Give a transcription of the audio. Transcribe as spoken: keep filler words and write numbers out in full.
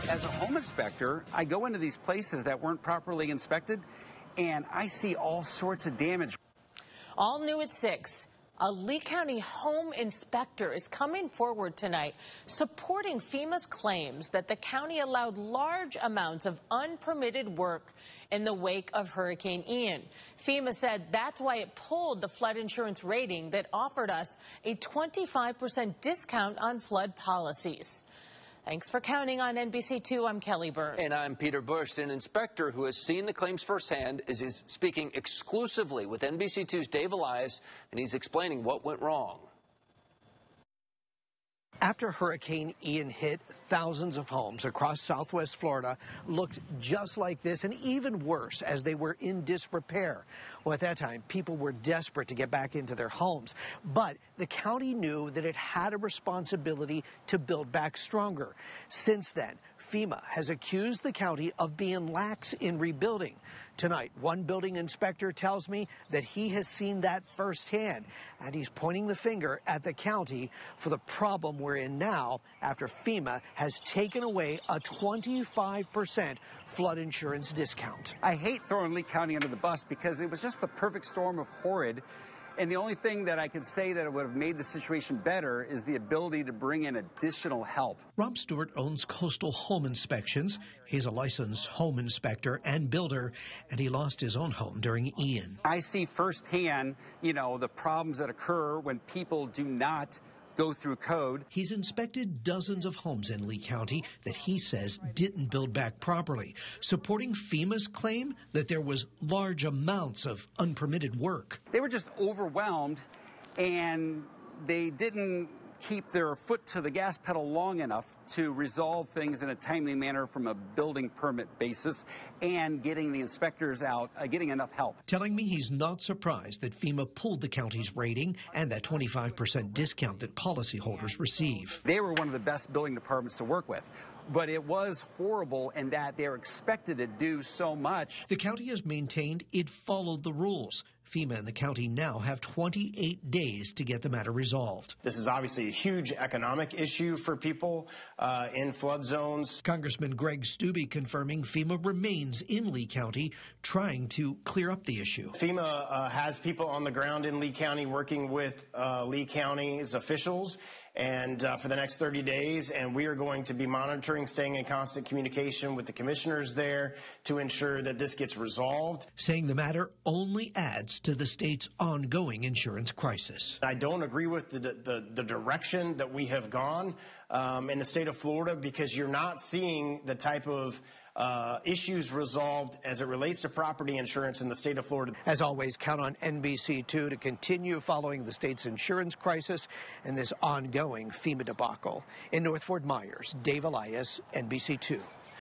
As a home inspector, I go into these places that weren't properly inspected, and I see all sorts of damage. All new at six. A Lee County home inspector is coming forward tonight supporting FEMA's claims that the county allowed large amounts of unpermitted work in the wake of Hurricane Ian. FEMA said that's why it pulled the flood insurance rating that offered us a twenty-five percent discount on flood policies. Thanks for counting on N B C two. I'm Kelly Burns. And I'm Peter Bush. An inspector who has seen the claims firsthand is, is speaking exclusively with N B C two's Dave Elias, and he's explaining what went wrong. After Hurricane Ian hit, thousands of homes across southwest Florida looked just like this, and even worse, as they were in disrepair. Well, at that time, people were desperate to get back into their homes, but the county knew that it had a responsibility to build back stronger. Since then, FEMA has accused the county of being lax in rebuilding. Tonight, one building inspector tells me that he has seen that firsthand, and he's pointing the finger at the county for the problem we're in now after FEMA has taken away a twenty-five percent flood insurance discount. I hate throwing Lee County under the bus because it was just the perfect storm of horrid. And the only thing that I could say that would have made the situation better is the ability to bring in additional help. Rob Stewart owns Coastal Home Inspections. He's a licensed home inspector and builder, and he lost his own home during Ian. I see firsthand, you know, the problems that occur when people do not go through code. He's inspected dozens of homes in Lee County that he says didn't build back properly, supporting FEMA's claim that there was large amounts of unpermitted work. They were just overwhelmed, and they didn't keep their foot to the gas pedal long enough to resolve things in a timely manner from a building permit basis and getting the inspectors out, uh, getting enough help. Telling me he's not surprised that FEMA pulled the county's rating and that twenty-five percent discount that policyholders receive. They were one of the best building departments to work with, but it was horrible in that they were expected to do so much. The county has maintained it followed the rules. FEMA and the county now have twenty-eight days to get the matter resolved. This is obviously a huge economic issue for people uh, in flood zones. Congressman Greg Stubbe confirming FEMA remains in Lee County trying to clear up the issue. FEMA uh, has people on the ground in Lee County working with uh, Lee County's officials and uh, for the next thirty days, and we are going to be monitoring, staying in constant communication with the commissioners there to ensure that this gets resolved. Saying the matter only adds to the state's ongoing insurance crisis. I don't agree with the, the, the direction that we have gone um, in the state of Florida, because you're not seeing the type of Uh, issues resolved as it relates to property insurance in the state of Florida. As always, count on N B C two to continue following the state's insurance crisis and this ongoing FEMA debacle. In North Fort Myers, Dave Elias, N B C two.